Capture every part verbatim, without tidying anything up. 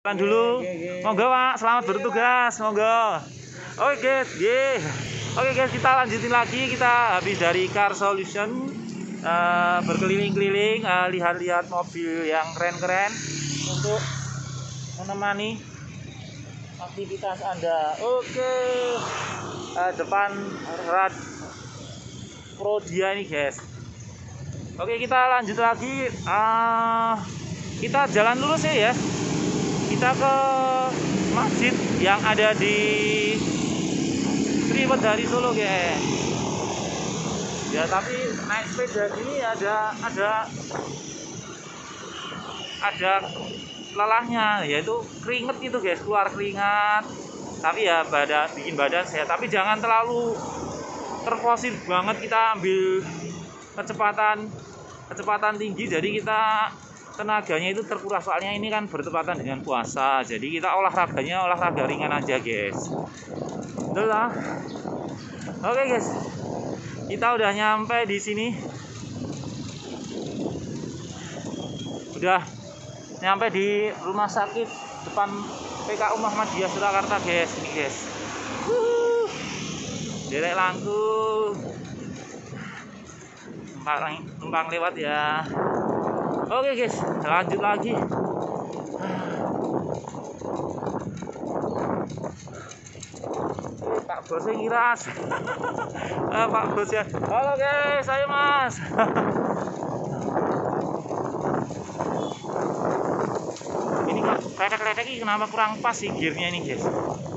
Dulu, monggo Pak, selamat bertugas, monggo. Oke guys, ye. Oke guys, kita lanjutin lagi. Kita habis dari Car Solution, uh, berkeliling-keliling, uh, lihat-lihat mobil yang keren-keren untuk menemani aktivitas Anda. Oke, uh, depan Rad Prodia ini guys. Oke, kita lanjut lagi. Uh, kita jalan lurus ya. Kita ke masjid yang ada di Sriwedari Solo guys. Ya tapi naik sepeda gini ada ada ada lelahnya, yaitu keringet itu guys, keluar keringat. Tapi ya badan bikin badan sehat, tapi jangan terlalu terfosil banget. Kita ambil kecepatan kecepatan tinggi, jadi kita tenaganya itu terkuras, soalnya ini kan bertepatan dengan puasa, jadi kita olahraganya olahraga ringan aja guys. Betul lah. Oke guys, kita udah nyampe di sini, udah nyampe di rumah sakit depan P K U Muhammadiyah Surakarta guys. Ini guys, derek langkung numpang, numpang lewat ya. Oke guys, lanjut lagi. Pak Bos ngiras. eh, Pak Bos ya. Halo guys, saya Mas. Ini kok kletek-kletek ini kenapa kurang pas sih gearnya ini guys.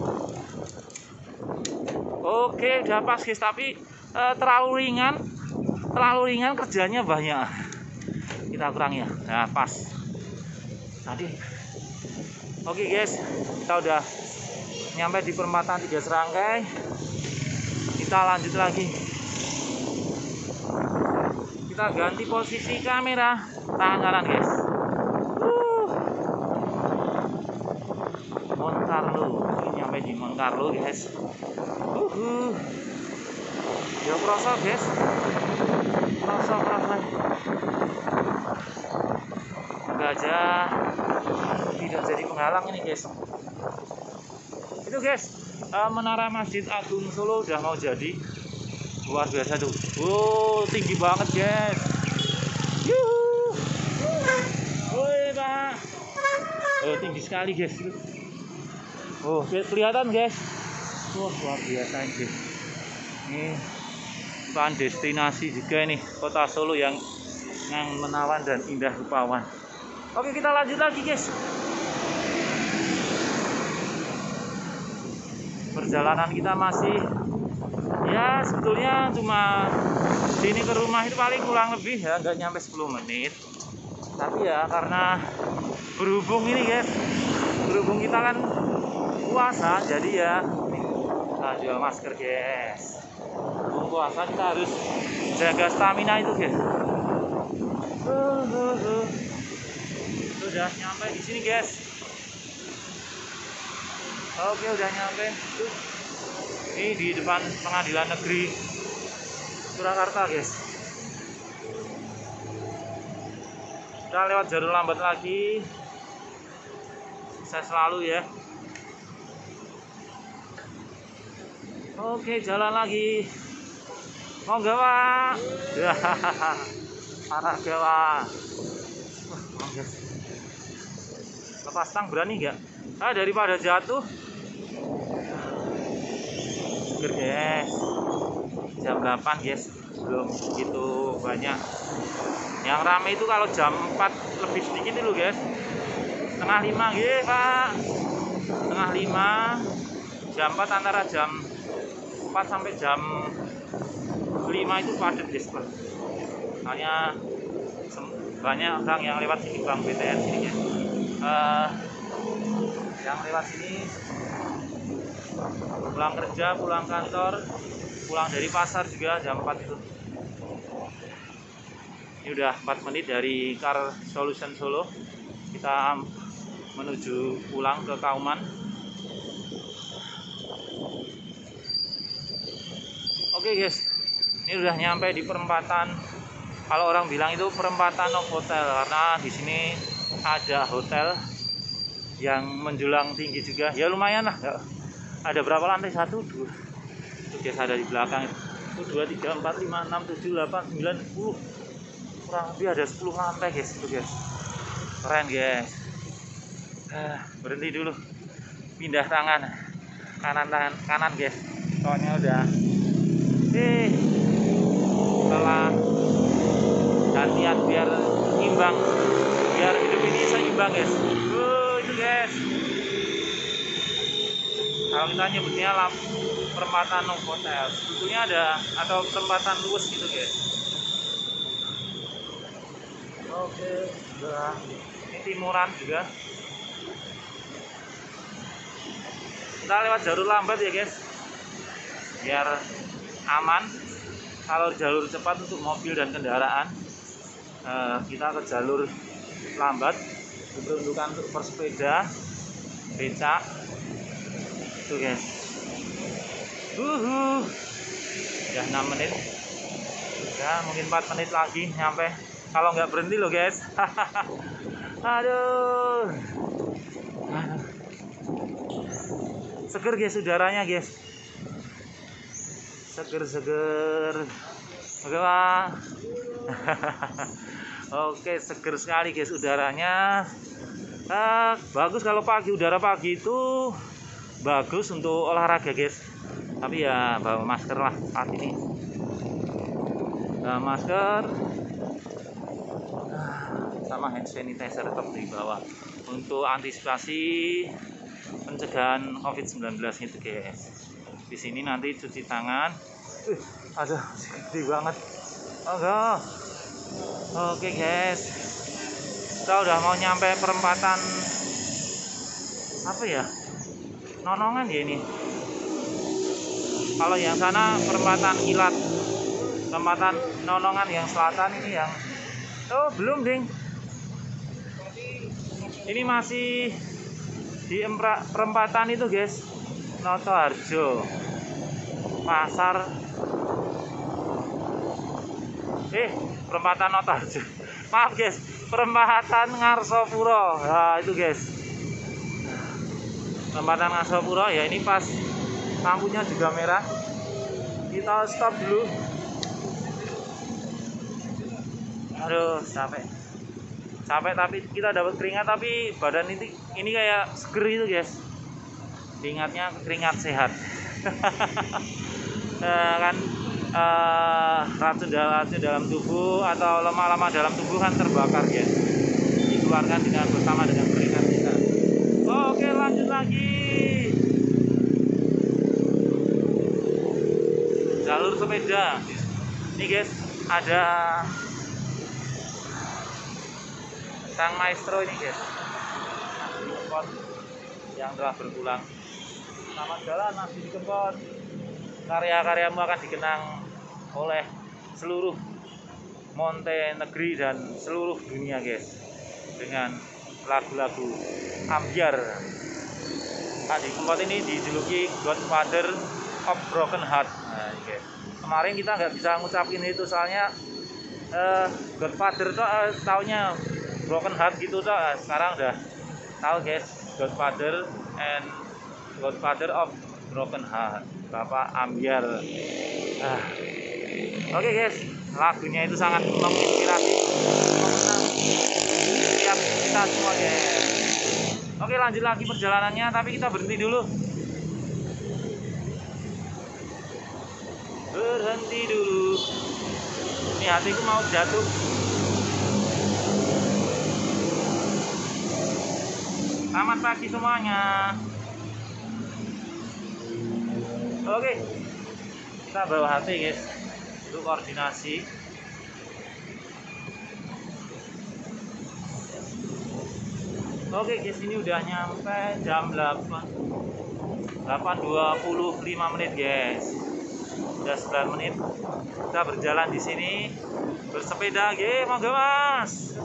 Oke, udah pas guys, tapi eh, terlalu ringan. Terlalu ringan, kerjanya banyak. Kita kurang ya, nah pas tadi. Oke guys, kita udah nyampe di perempatan Tiga Serangkai. Kita lanjut lagi, kita ganti posisi kamera tangan kanan guys. uh. Monte Carlo, ini nyampe di Monte Carlo guys. uh. Ya kroso guys, kroso kroso gajah tidak jadi penghalang ini guys. Itu guys, uh, menara Masjid Agung Solo udah mau jadi, luar biasa tuh. Wow, tinggi banget guys. Yuhu. Woi Pak, oh, tinggi sekali guys. Oh, kelihatan guys. Wah, luar biasa ini guys. Ini bukan destinasi juga nih, kota Solo yang yang menawan dan indah rupawan. Oke, kita lanjut lagi guys. Perjalanan kita masih, ya sebetulnya cuma sini ke rumah itu paling kurang lebih ya nggak nyampe sepuluh menit. Tapi ya karena berhubung ini guys, berhubung kita kan puasa, jadi ya kita jual masker guys. Berhubung puasa kita harus jaga stamina itu guys. Uh, uh, uh. Udah nyampe di sini guys. Oke, udah nyampe. Tuh. Ini di depan Pengadilan Negeri Surakarta guys. Kita lewat jalur lambat lagi. Saya selalu ya. Oke, jalan lagi. Monggo Pak. Parah gawa. Wah, guys. Lepas tang berani nggak? Ah, daripada jatuh. Seger guys. Jam delapan guys, belum begitu banyak. Yang rame itu kalau jam empat lebih sedikit dulu guys. Setengah lima gitu Pak. Setengah lima. Jam empat, antara jam empat sampai jam lima itu padat guys. Soalnya banyak orang yang lewat sini, Bang B T S sini guys. Uh, yang lewat sini pulang kerja, pulang kantor, pulang dari pasar juga jam empat itu. Ini udah empat menit dari Car Solution Solo. Kita menuju pulang ke Kauman. Oke guys, ini udah nyampe di perempatan. Kalau orang bilang itu perempatan Novotel, karena di sini ada hotel yang menjulang tinggi juga. Ya lumayan lah. Ada berapa lantai? Satu, dua. Itu guys ada di belakang. Itu dua, tiga, empat, lima, enam, tujuh, delapan, sembilan, sepuluh. Kurang lebih ada sepuluh lantai guys itu guys. Keren guys. Ah, berhenti dulu. Pindah tangan. Kanan tangan kanan guys. Soalnya udah eh setelah gantian biar imbang, biar hidup ini seimbang guys. Uh, itu guys. Kalau kita nyebutnya lap perempatan Novotel, sebetulnya ada atau perempatan luas gitu guys. Oke, udah. Ini timuran juga. Kita lewat jalur lambat ya guys, biar aman. Kalau jalur cepat untuk mobil dan kendaraan, eh, kita ke jalur lambat diperuntukkan untuk bersepeda, becak. Tuh guys. Uhuh. Ya enam menit. Ya mungkin empat menit lagi nyampe. Kalau nggak berhenti loh guys. Aduh. Aduh. Seger guys udaranya guys. Seger-seger. Oke Pak. Oke, seger sekali guys udaranya. Ah, bagus kalau pagi, udara pagi itu bagus untuk olahraga guys. Tapi ya bawa masker lah saat ini. Bawa masker sama hand sanitizer tetap di bawah untuk antisipasi pencegahan covid sembilan belas itu guys. Di sini nanti cuci tangan. Uh, aduh, gede banget. Oh enggak. Oke guys, kita udah mau nyampe perempatan apa ya? Nonongan ya ini. Kalau yang sana perempatan Kilat, perempatan Nonongan yang selatan ini yang oh belum ding. Ini masih di perempatan itu guys, Notoharjo, pasar. Eh, perempatan Notoharjo. Maaf guys, perempatan Ngarsopuro. Nah, itu guys. Perempatan Ngarsopuro ya, ini pas lampunya juga merah. Kita stop dulu. Aduh, capek. Capek tapi kita dapat keringat, tapi badan ini ini kayak seger itu guys. Keringatnya keringat sehat. Nah, kan Uh, racun dalam racun dalam tubuh atau lemak-lemak dalam tubuh kan terbakar ya, dikeluarkan dengan bersama dengan keringat kita. Oke, lanjut lagi. Jalur sepeda. Ini guys, ada sang maestro ini guys, yang telah berpulang. Selamat jalan Mas di Kempot. Karya-karyamu akan dikenang oleh seluruh Monte Negeri dan seluruh dunia guys, dengan lagu-lagu ambyar. Adi Kempot ini dijuluki Godfather of Broken Heart. Nah, guys. Kemarin kita nggak bisa ngucapin itu soalnya uh, Godfather tuh uh, taunya Broken Heart gitu tuh. Uh, sekarang udah tahu guys, Godfather and Godfather of Broken Heart, Bapak Ambyar. Ah. Oke okay guys, lagunya itu sangat menginspirasi setiap kita semua guys. Oke, lanjut lagi perjalanannya, tapi kita berhenti dulu. Berhenti dulu. Ini hatiku mau jatuh. Selamat pagi semuanya. Oke, kita bawa H P guys untuk koordinasi. Oke guys, ini udah nyampe jam delapan dua puluh lima menit guys. Udah sembilan menit kita berjalan di sini bersepeda guys. Monggo Mas.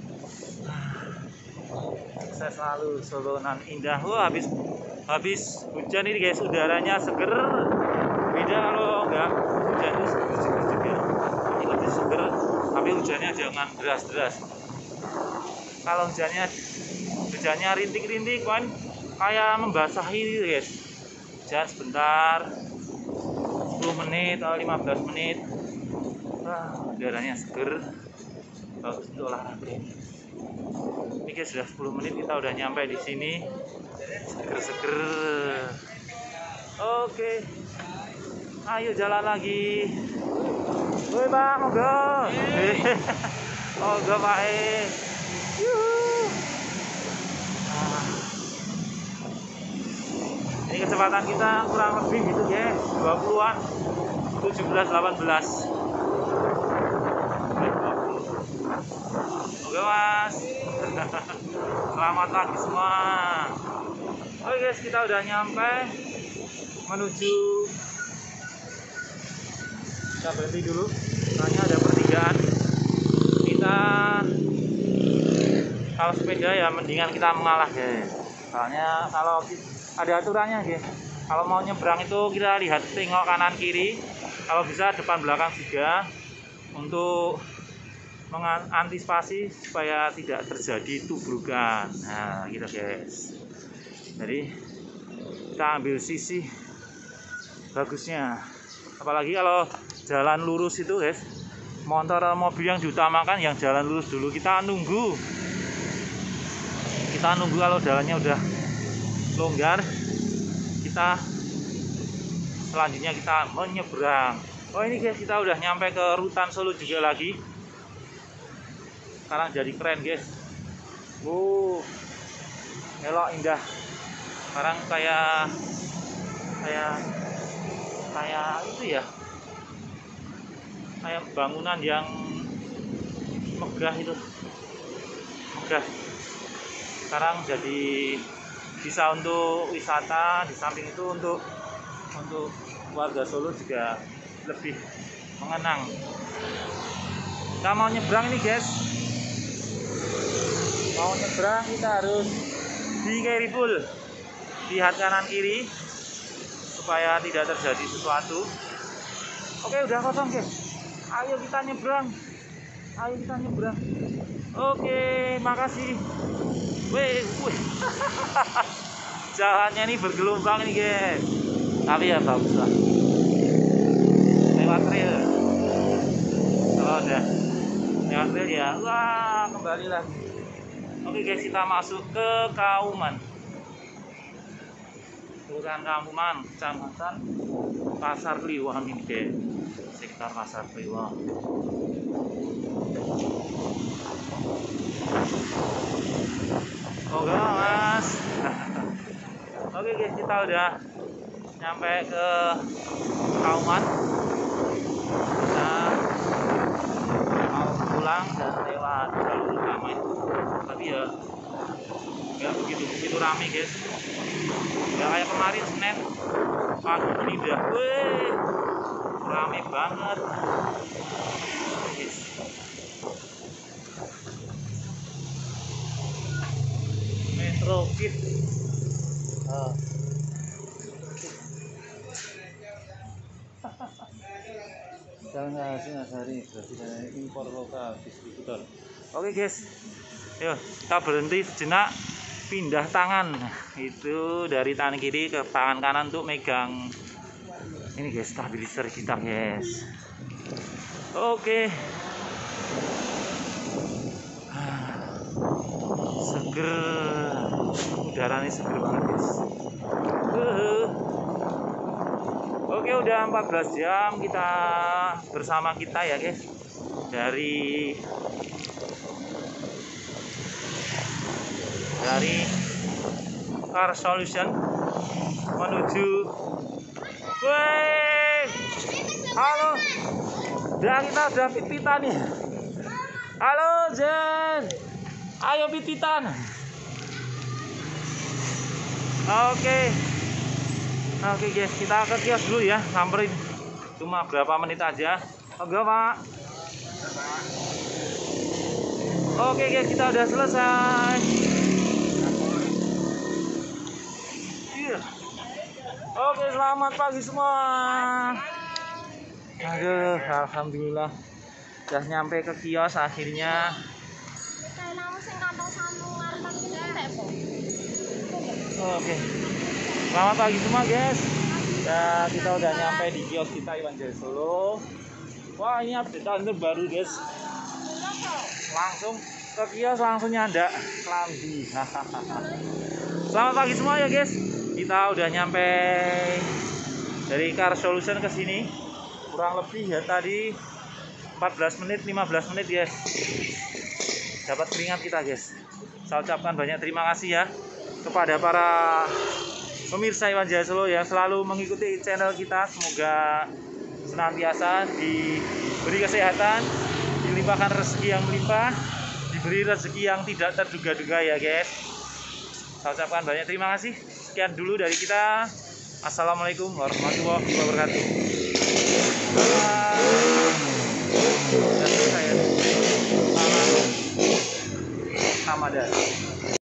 Saya selalu Solo nan indah. Wah, habis habis hujan ini guys, udaranya seger. Beda kalau enggak hujan itu seger juga. Ini lebih seger, tapi hujannya jangan deras-deras. Kalau hujannya hujannya rintik-rintik kan, kayak membasahi gitu guys. Hujan sebentar, sepuluh menit atau lima belas menit. Wah, udaranya seger, bagus untuk olahraga. Ini guys, sudah sepuluh menit kita udah nyampe di sini, seger-seger. Oke, ayo jalan lagi. Woi Pak, monggo. Monggo Pak. Yuhu. Nah, ini kecepatan kita kurang lebih gitu guys, dua puluhan, tujuh belas, delapan belas. Oke Mas. Selamat pagi semua. Oke guys, kita udah nyampe menuju, kita berhenti dulu, soalnya ada pertigaan. Kita kalau sepeda ya mendingan kita mengalah guys, soalnya kalau ada aturannya guys. Kalau mau nyebrang itu kita lihat tengok kanan kiri, kalau bisa depan belakang juga, untuk mengantisipasi supaya tidak terjadi tubrukan. Nah gitu guys, jadi kita ambil sisi bagusnya. Apalagi kalau jalan lurus itu guys, motor mobil yang diutamakan yang jalan lurus dulu. Kita nunggu kita nunggu kalau jalannya udah longgar, kita selanjutnya kita menyeberang. Oh ini guys, kita udah nyampe ke Rutan Solo juga lagi. Sekarang jadi keren guys. Wow, elok, indah. Sekarang kayak kayak kayak itu ya, kayak bangunan yang megah itu, megah. Sekarang jadi bisa untuk wisata, di samping itu untuk untuk warga Solo juga lebih mengenang. Kita mau nyebrang ini guys, mau nyebrang kita harus di carry full, lihat kanan kiri supaya tidak terjadi sesuatu. Oke, udah kosong guys, ayo kita nyebrang, ayo kita nyebrang. Oke, makasih. Wih, wih. Jalannya ini bergelombang ini guys, tapi ya bagus lah, lewat trail. Kalau udah lewat trail ya, wah, kembali lagi. Oke guys, kita masuk ke Kauman, Kelurahan Kauman, Kecamatan Pasar Kliwon ini guys, sekitar Pasar Kliwon. Oke mas. Oke guys, kita udah nyampe ke Kauman. Kita mau pulang dan lewat jalur utama itu, tapi ya nggak begitu begitu rame guys, nggak kayak kemarin Senin pagi ini udah wih, rame banget guys. Metro Kit. Oh. Jalan Singasari berarti dari impor lokal distributor. Oke guys, yuk kita berhenti sejenak, pindah tangan. Itu dari tangan kiri ke tangan kanan untuk megang ini guys, stabilizer kita guys. Oke. Seger, udaranya seger banget guys. Uh. Oke, udah empat belas jam kita bersama kita ya guys, dari dari Car Solution menuju, woi, halo, udah kita udah pit-pitan nih. Halo Jen, ayo pit-pitan. Oke. Oke guys, kita ke kios dulu ya, samperin. Cuma berapa menit aja. Oke Pak. Oke guys, kita udah selesai. Iya. Oke, selamat pagi semua. Aduh, alhamdulillah udah nyampe ke kios akhirnya. Oke. Selamat pagi semua guys. Ya, kita udah nyampe di kios kita Iwan Jaya Solo. Wah, ini update terbaru guys. Langsung ke kios langsung nyandak kelambi. Selamat pagi semua ya guys. Kita udah nyampe dari Car Solution ke sini. Kurang lebih ya tadi empat belas menit, lima belas menit guys. Dapat keringat kita guys. Saya ucapkan banyak terima kasih ya kepada para pemirsa Iwan Jaya Solo yang selalu mengikuti channel kita. Semoga senantiasa diberi kesehatan, dilimpahkan rezeki yang melimpah, diberi rezeki yang tidak terduga-duga ya guys. Saya ucapkan banyak terima kasih. Sekian dulu dari kita. Assalamualaikum warahmatullahi wabarakatuh. Sudah selesai ya. Selamat Ramadan.